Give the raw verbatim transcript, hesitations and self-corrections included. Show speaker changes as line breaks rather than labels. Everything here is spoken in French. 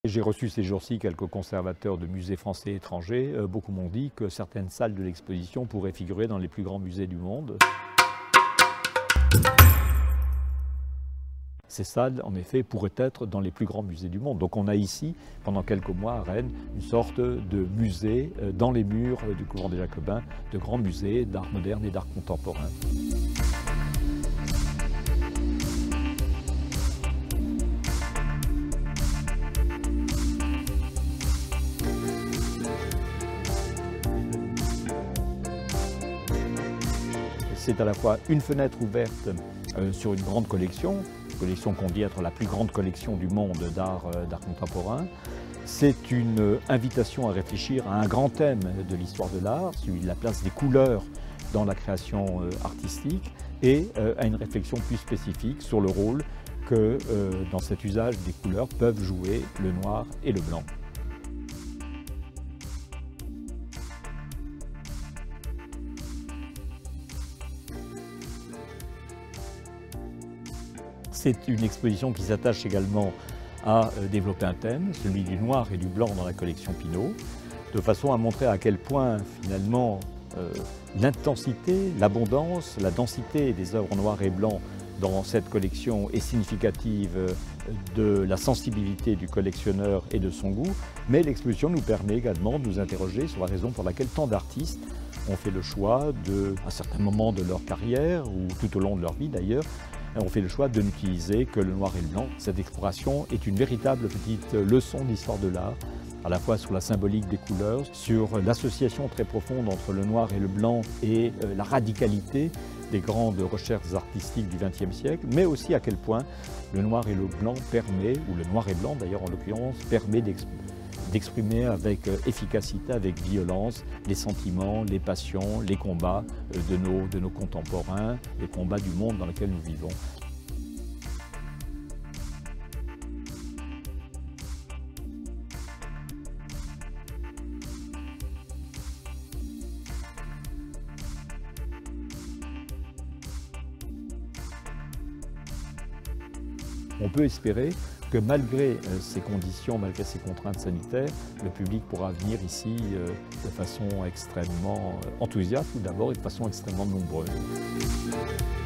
J'ai reçu ces jours-ci quelques conservateurs de musées français et étrangers. Euh, beaucoup m'ont dit que certaines salles de l'exposition pourraient figurer dans les plus grands musées du monde. Ces salles, en effet, pourraient être dans les plus grands musées du monde. Donc on a ici, pendant quelques mois à Rennes, une sorte de musée euh, dans les murs du couvent des Jacobins, de grands musées d'art moderne et d'art contemporain. C'est à la fois une fenêtre ouverte euh, sur une grande collection, une collection qu'on dit être la plus grande collection du monde d'art euh, d'art contemporain. C'est une invitation à réfléchir à un grand thème de l'histoire de l'art, celui de la place des couleurs dans la création euh, artistique, et euh, à une réflexion plus spécifique sur le rôle que euh, dans cet usage des couleurs peuvent jouer le noir et le blanc. C'est une exposition qui s'attache également à développer un thème, celui du noir et du blanc dans la collection Pinault, de façon à montrer à quel point finalement euh, l'intensité, l'abondance, la densité des œuvres noires et blancs dans cette collection est significative de la sensibilité du collectionneur et de son goût, mais l'exposition nous permet également de nous interroger sur la raison pour laquelle tant d'artistes ont fait le choix, de, à certains moments de leur carrière, ou tout au long de leur vie d'ailleurs, on fait le choix de n'utiliser que le noir et le blanc. Cette exploration est une véritable petite leçon d'histoire de l'art, à la fois sur la symbolique des couleurs, sur l'association très profonde entre le noir et le blanc et la radicalité des grandes recherches artistiques du vingtième siècle, mais aussi à quel point le noir et le blanc permet, ou le noir et blanc d'ailleurs en l'occurrence, permet d'exprimer avec efficacité, avec violence, les sentiments, les passions, les combats de nos, de nos contemporains, les combats du monde dans lequel nous vivons. On peut espérer que malgré ces conditions, malgré ces contraintes sanitaires, le public pourra venir ici de façon extrêmement enthousiaste tout d'abord et de façon extrêmement nombreuse.